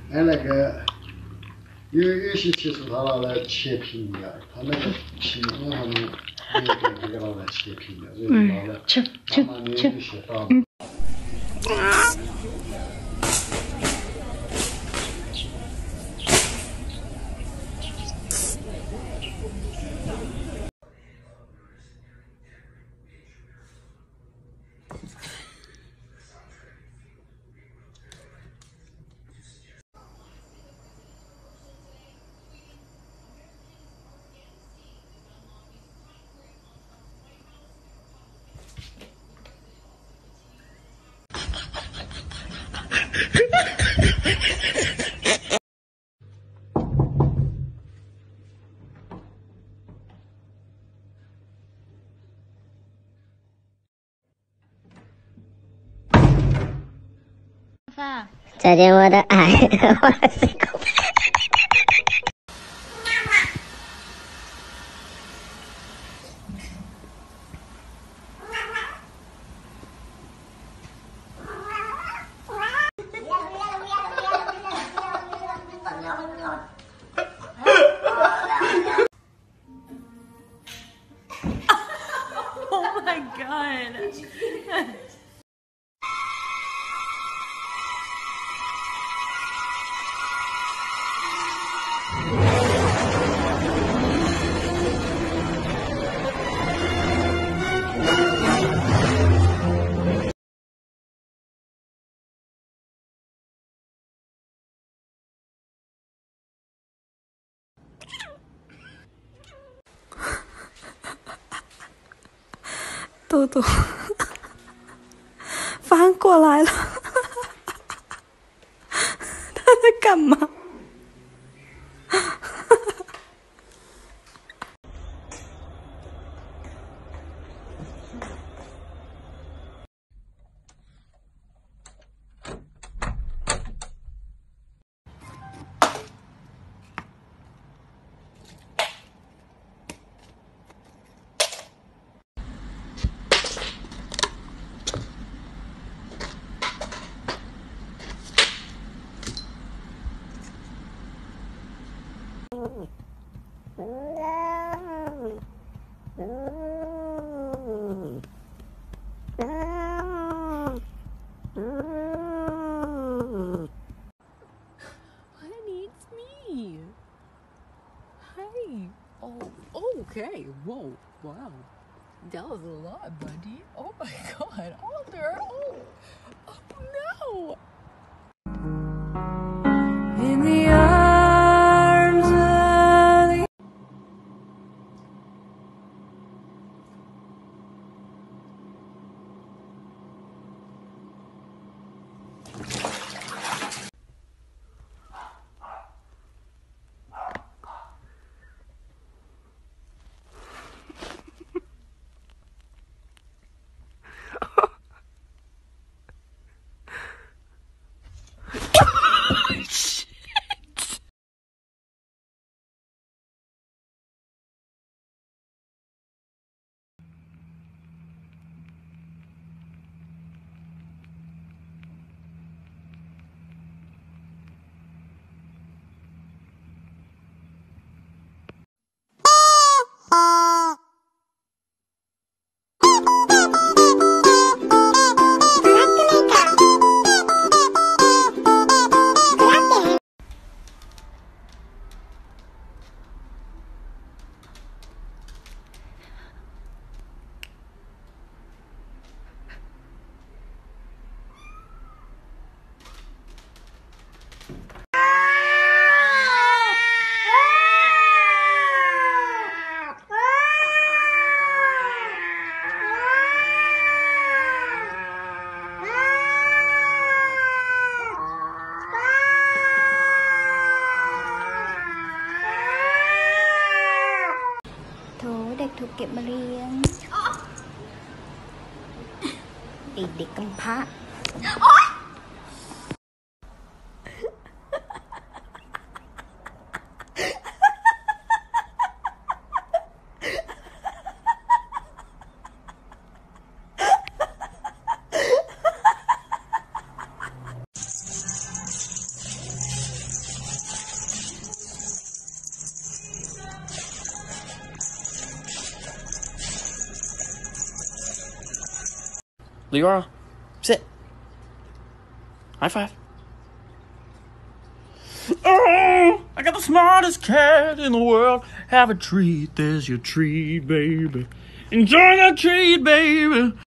哎，那个有些技术它拿来切平面，它那个平面上面没有这个拿来切平面，所以拿来慢慢的有些打。 再见我的爱，我是狗。 Oh my god.豆豆翻过来了，他在干嘛？Honey, it's me. Hi. Oh, okay. Whoa, wow. That was a lot, buddy. Oh my god, Alder. Oh no. In the arms of theเด็กถูกเก็บมาเลี้ยงเด็กกำพร้า Leora, sit. High five. Oh, I got the smartest cat in the world. Have a treat, there's your treat, baby. Enjoy that treat, baby.